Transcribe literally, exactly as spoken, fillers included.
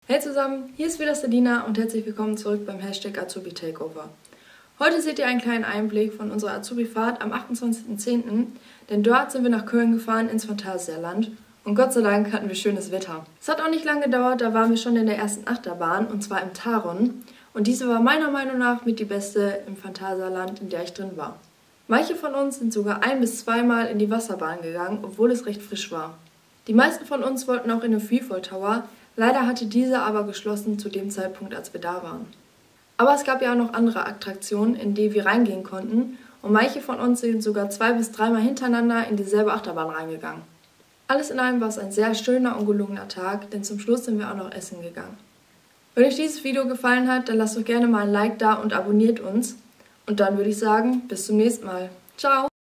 Hey zusammen, hier ist wieder Selina und herzlich willkommen zurück beim Hashtag Azubi Takeover. Heute seht ihr einen kleinen Einblick von unserer Azubi-Fahrt am achtundzwanzigsten zehnten, denn dort sind wir nach Köln gefahren ins Phantasialand und Gott sei Dank hatten wir schönes Wetter. Es hat auch nicht lange gedauert, da waren wir schon in der ersten Achterbahn und zwar im Taron und diese war meiner Meinung nach mit die beste im Phantasialand, in der ich drin war. Manche von uns sind sogar ein- bis zweimal in die Wasserbahn gegangen, obwohl es recht frisch war. Die meisten von uns wollten auch in den Freefall Tower, leider hatte diese aber geschlossen zu dem Zeitpunkt, als wir da waren. Aber es gab ja auch noch andere Attraktionen, in die wir reingehen konnten und manche von uns sind sogar zwei bis dreimal hintereinander in dieselbe Achterbahn reingegangen. Alles in allem war es ein sehr schöner und gelungener Tag, denn zum Schluss sind wir auch noch essen gegangen. Wenn euch dieses Video gefallen hat, dann lasst doch gerne mal ein Like da und abonniert uns. Und dann würde ich sagen, bis zum nächsten Mal. Ciao!